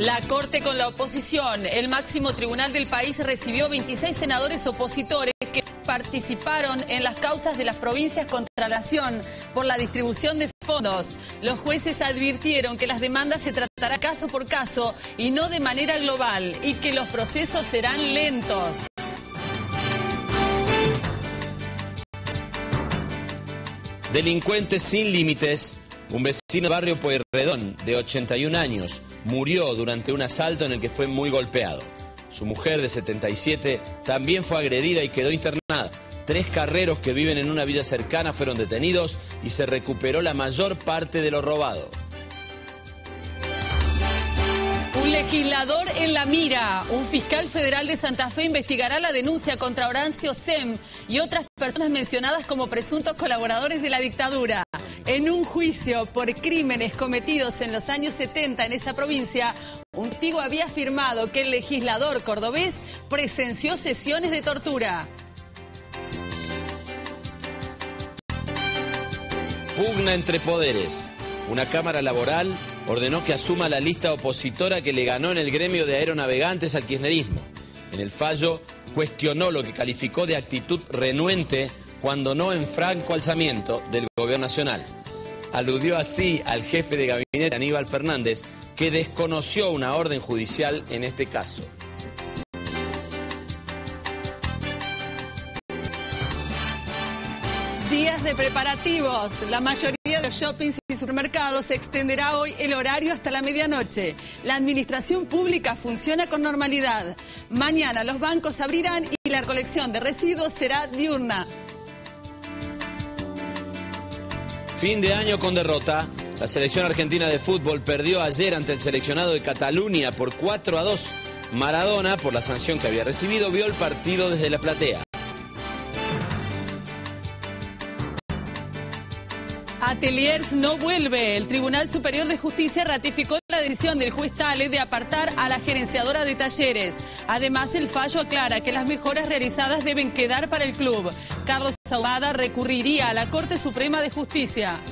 La Corte con la oposición. El máximo tribunal del país recibió 26 senadores opositores que participaron en las causas de las provincias contra la Nación por la distribución de fondos. Los jueces advirtieron que las demandas se tratarán caso por caso y no de manera global y que los procesos serán lentos. Delincuentes sin límites. Un vecino del barrio Pueyrredón, de 81 años, murió durante un asalto en el que fue muy golpeado. Su mujer, de 77, también fue agredida y quedó internada. 3 carreros que viven en una villa cercana fueron detenidos y se recuperó la mayor parte de lo robado. Un legislador en la mira. Un fiscal federal de Santa Fe investigará la denuncia contra Horacio Sem y otras personas mencionadas como presuntos colaboradores de la dictadura. En un juicio por crímenes cometidos en los años 70 en esa provincia, un testigo había afirmado que el legislador cordobés presenció sesiones de tortura. Pugna entre poderes. Una cámara laboral ordenó que asuma la lista opositora que le ganó en el gremio de aeronavegantes al kirchnerismo. En el fallo cuestionó lo que calificó de actitud renuente cuando no en franco alzamiento del gobierno nacional. Aludió así al jefe de gabinete Aníbal Fernández, que desconoció una orden judicial en este caso. Días de preparativos. La mayoría de los shoppings y supermercados extenderá hoy el horario hasta la medianoche. La administración pública funciona con normalidad. Mañana los bancos abrirán y la recolección de residuos será diurna. Fin de año con derrota. La selección argentina de fútbol perdió ayer ante el seleccionado de Cataluña por 4-2. Maradona, por la sanción que había recibido, vio el partido desde la platea. Ateliers no vuelve. El Tribunal Superior de Justicia ratificó la decisión del juez Tale de apartar a la gerenciadora de Talleres. Además, el fallo aclara que las mejoras realizadas deben quedar para el club. Carlos Ahumada recurriría a la Corte Suprema de Justicia.